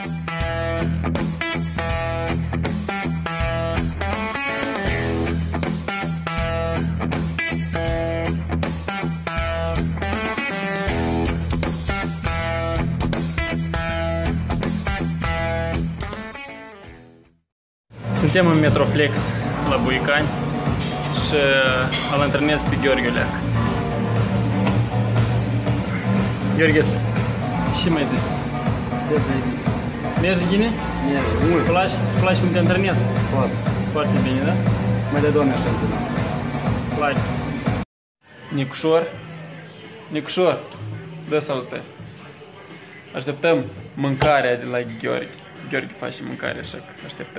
Suntem în Metroflex la Buicani și îl întâlnesc pe Gheorghe Leac. Gheorghe, ce mai zici? Mergi bine? Mergi. Îți place cum te antrenezi? Foarte. Foarte bine, da? Mai de doamne așa întâlnit. Like. Nicușor, dă salutări. Așteptăm mâncarea de la Gheorghe. Gheorghe face mâncare, așa că așteptăm.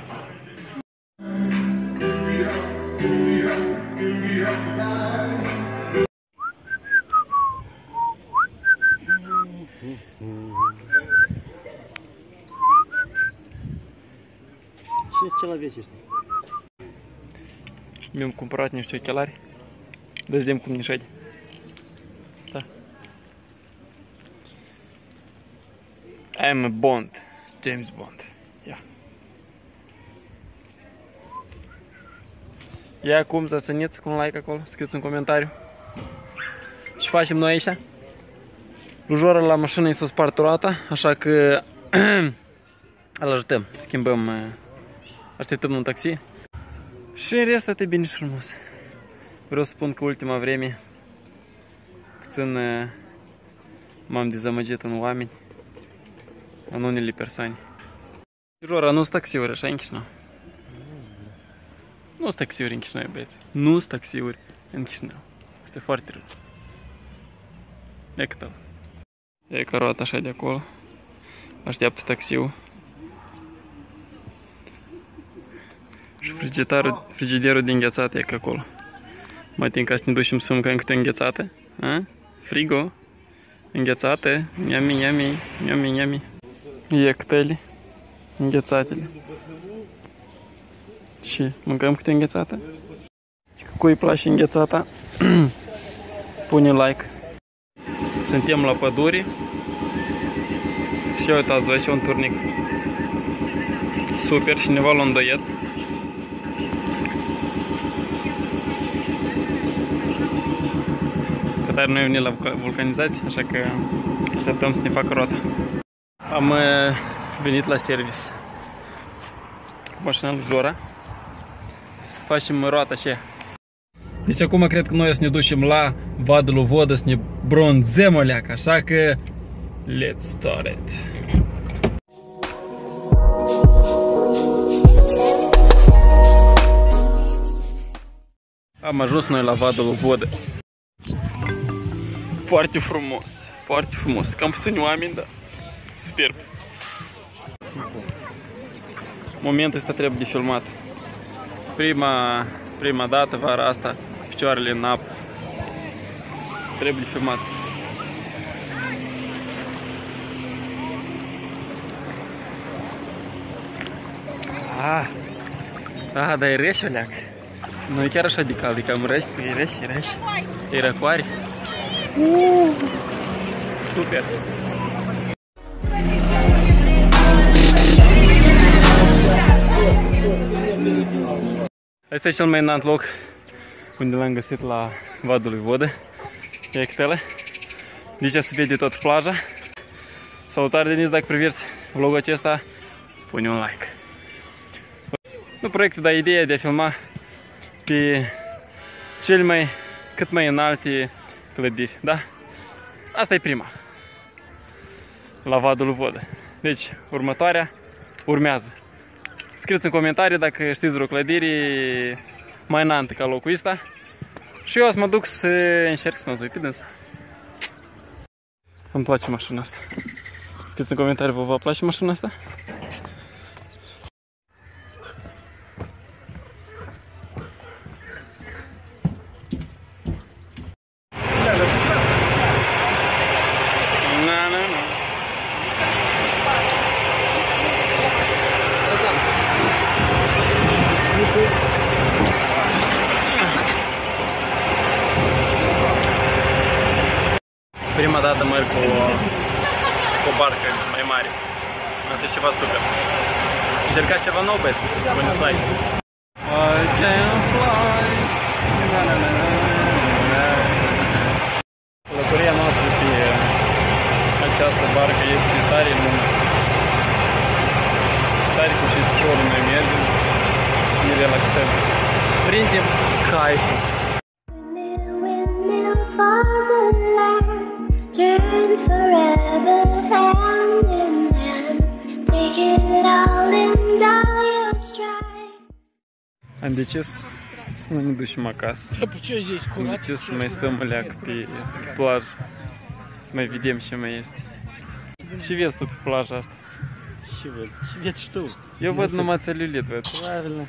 Ce la veci ăștia? Mi-am cumpărat niște ochelari. Dă-ți vedem cum ne șade. Da. I'm a Bond. James Bond. Ia. Ia acum să țineți cu un like acolo. Scrieți un comentariu. Ce facem noi aici? Lujorul la mașină i s-a spart roata, așa că îl ajutăm. Schimbăm. Așteptăm un taxi. Și în rest atât bine și frumos. Vreau să spun că ultima vreme puțin m-am dezamăgit în oameni, în unele persoane. Jora, nu-s taxiuri așa în Chișinău? Nu-s taxiuri în Chișinău, băieți. Nu-s taxiuri în Chișinău. Este foarte rău. E cât ăla. E că roată așa de acolo. Așteaptă taxiul. Și frigiderul de înghețată e că acolo. Mai timp ca să ne ducem să mâncăm câte înghețate. Frigo. Înghețate. Yummy, yummy, yummy, yummy. Iectele. Înghețatele. Și mâncăm câte înghețate? Cui îi place înghețata? Pune like. Suntem la pădure. Și uitați, vă și un turnic. Super, cineva l-a îndoiet. Că tare noi venit la vulcanizație, așa că așteptăm să ne facă roata. Am venit la service cu mașina lui Jora să facem roata aceea. Deci acum cred că noi o să ne ducem la vadul lui Vodă să ne bronzăm o leacă, așa că let's start it! Am ajuns noi la vadul lui Vodă. Foarte frumos, foarte frumos. Cam puțini oameni, dar superb. Momentul ăsta trebuie de filmat. Prima dată, vara asta, picioarele în apă. Trebuie de filmat. Dar e reșe, leac. Nu e chiar așa de cald, e cam reșe, e reșe. E răcoare. Super! Asta e cel mai înalt loc unde l-am găsit la vadul lui Vodă. Iectele. Deci se vede tot plaja. Salutare, Denis, dacă priviți vlogul acesta, pune un like. Nu proiectul, dar ideea de a filma pe cât mai înalte clădiri, da? Asta e prima. La vadul lui Vodă. Deci, următoarea urmează. Scrieți în comentarii dacă știți vreo clădire mai înaltă ca locul ăsta. Și eu o să mă duc să încerc să mă zui pe dânsa. Îmi place mașina asta. Scrieți în comentarii, vă place mașina asta? Prima dată merg cu o barcă mai mare. Asta e ceva super. Încercați ceva nou, băieți. Puneți like. I can fly. Călătoria noastră pe această barcă este tare lungă. Tare cu și ușorul noi mergem. Ne relaxăm. Prindem caiful. Turn forever hand in hand. Take it all and all your stride. Am decis să nu ne ducem acasă. Am decis să mai stăm o leacă pe plajă. Să mai vedem ce mai este. Și vezi tu pe plaja asta? Și văd. Și vezi și tu. Eu văd numai țălulit, văd. Правильно.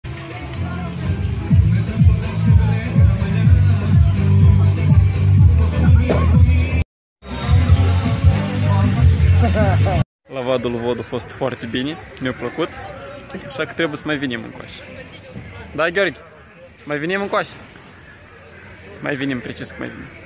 Lavadul vod a fost foarte bine, mi-a plăcut, așa că trebuie să mai venim încoace. Da, Gheorghe? Mai venim încoace? Mai venim, precis că mai venim.